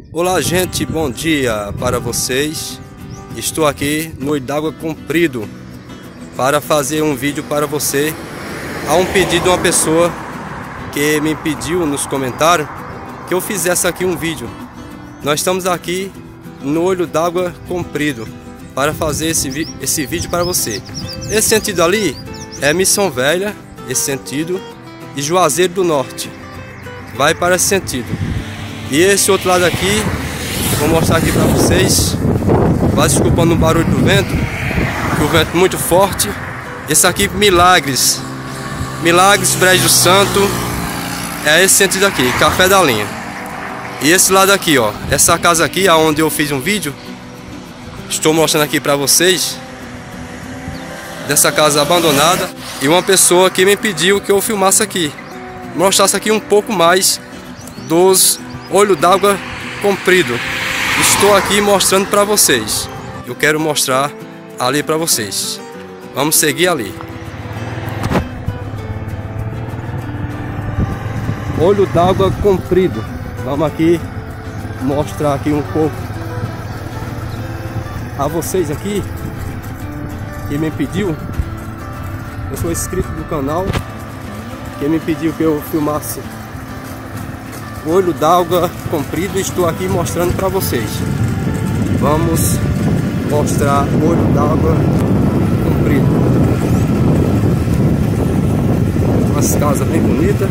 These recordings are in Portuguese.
Olá gente, bom dia para vocês. Estou aqui no Olho d'Água Comprido para fazer um vídeo para você. Há um pedido de uma pessoa que me pediu nos comentários que eu fizesse aqui um vídeo. Nós estamos aqui no Olho d'Água Comprido para fazer esse vídeo para você. Esse sentido ali é Missão Velha, esse sentido, e Juazeiro do Norte. Vai para esse sentido. E esse outro lado aqui, vou mostrar aqui para vocês. Vai desculpando o barulho do vento, que o vento é muito forte. Esse aqui, Milagres, Brejo Santo, é esse sentido aqui, Café da Linha. E esse lado aqui, ó, essa casa aqui, aonde eu fiz um vídeo, estou mostrando aqui para vocês, dessa casa abandonada. E uma pessoa que me pediu que eu filmasse aqui, mostrasse aqui um pouco mais dos Olho d'Água Comprido. Estou aqui mostrando para vocês. Eu quero mostrar ali para vocês. Vamos seguir ali. Olho d'Água Comprido. Vamos aqui mostrar aqui um pouco a vocês aqui que me pediu. Eu sou inscrito do canal, que me pediu que eu filmasse Olho d'Água Comprido. Estou aqui mostrando para vocês. Vamos mostrar Olho d'Água Comprido. Umas casas bem bonitas.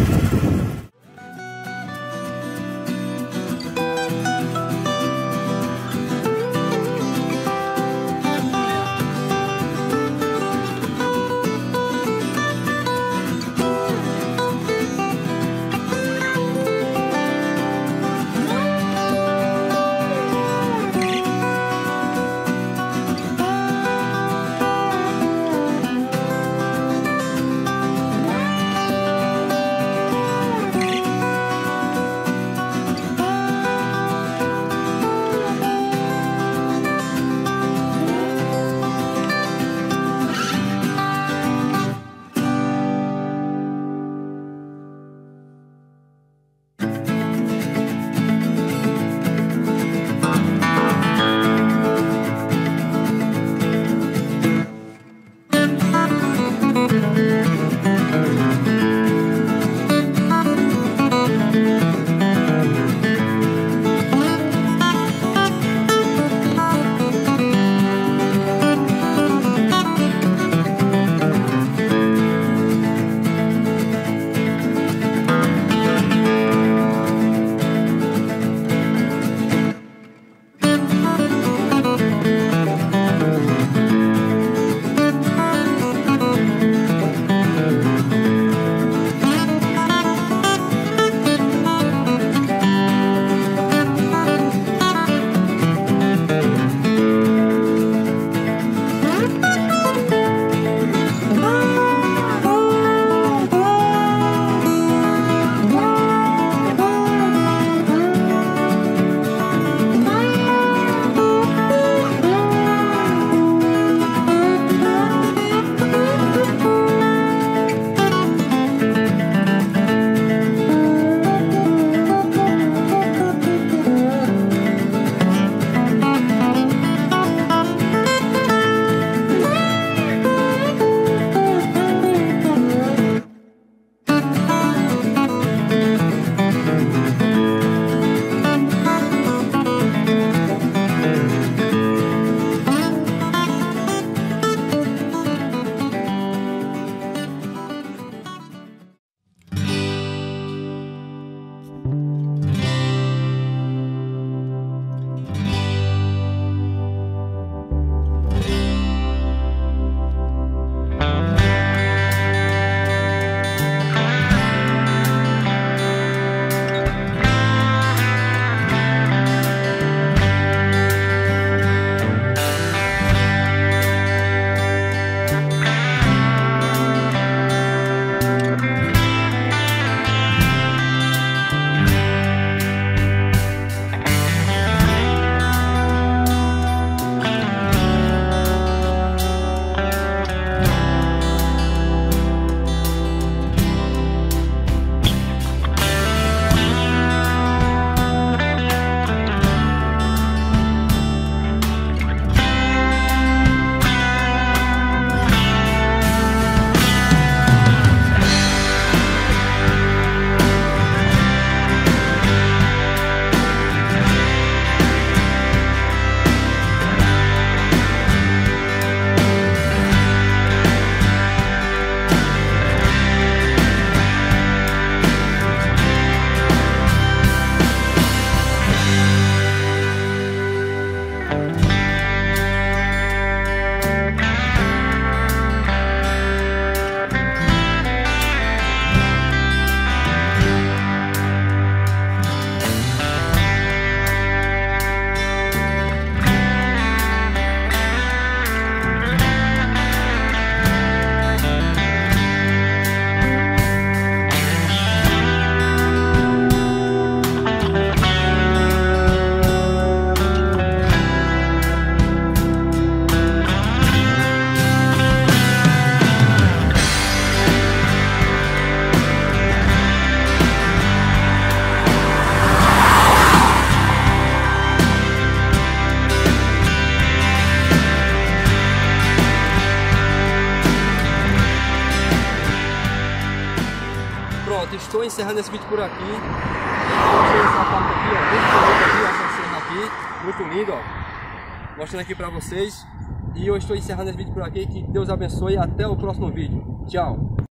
estou encerrando esse vídeo por aqui. Mostrando essa parte aqui, ó, muito bonita aqui, essa serra aqui, muito lindo, ó. Mostrando aqui pra vocês. E eu estou encerrando esse vídeo por aqui. Que Deus abençoe e até o próximo vídeo. Tchau!